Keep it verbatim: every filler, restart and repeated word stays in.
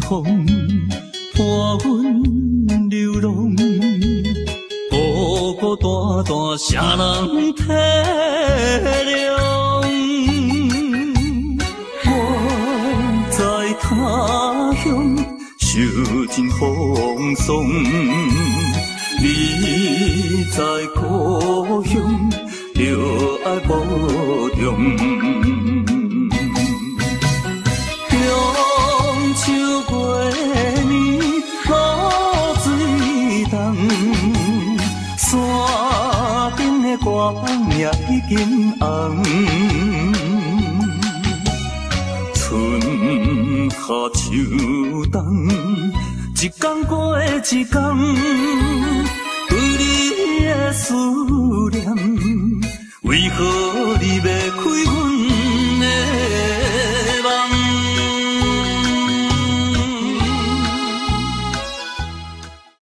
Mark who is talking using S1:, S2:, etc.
S1: 风，伴阮流浪。孤孤单单，啥人体谅？我在他乡受尽风霜，你在故乡着爱保重。中秋过年露水重，山顶的歌也已经红。春夏秋冬，一天过一天，对你